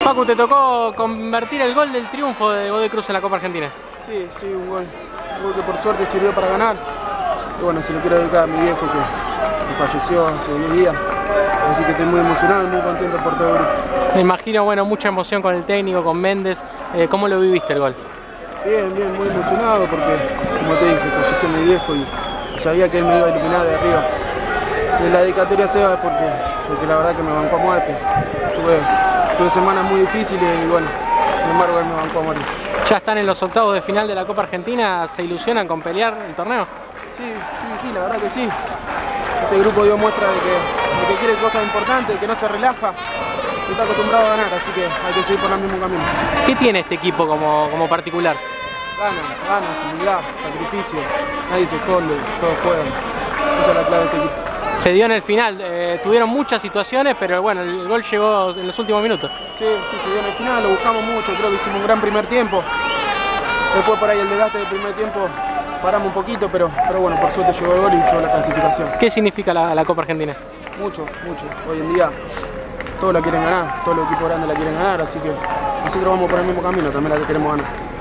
Facu, te tocó convertir el gol del triunfo de Godoy Cruz en la Copa Argentina. Sí, un gol que por suerte sirvió para ganar. Y bueno, se lo quiero dedicar a mi viejo que falleció hace 10 días. Así que estoy muy emocionado y muy contento por todo el grupo. Me imagino, bueno, mucha emoción con el técnico, con Méndez. ¿Cómo lo viviste el gol? Bien, muy emocionado porque, como te dije, falleció mi viejo y sabía que él me iba a iluminar de arriba. Y la dedicatoria a Seba porque la verdad que me bancó a muerte. Tuve semanas muy difíciles y bueno, sin embargo él me bancó a muerte. Ya están en los octavos de final de la Copa Argentina, ¿se ilusionan con pelear el torneo? Sí, la verdad que sí. Este grupo dio muestra de que quiere cosas importantes, que no se relaja y está acostumbrado a ganar, así que hay que seguir por el mismo camino. ¿Qué tiene este equipo como particular? Ganas, humildad, sacrificio, nadie se esconde, todos juegan. Esa es la clave de este equipo. Se dio en el final, tuvieron muchas situaciones, pero bueno, el gol llegó en los últimos minutos. Sí, se dio en el final, lo buscamos mucho, creo que hicimos un gran primer tiempo. Después por ahí el desgaste del primer tiempo paramos un poquito, pero bueno, por suerte llegó el gol y llegó la clasificación. ¿Qué significa la Copa Argentina? Mucho. Hoy en día todos la quieren ganar, todos los equipos grandes la quieren ganar, así que nosotros vamos por el mismo camino, también la queremos ganar.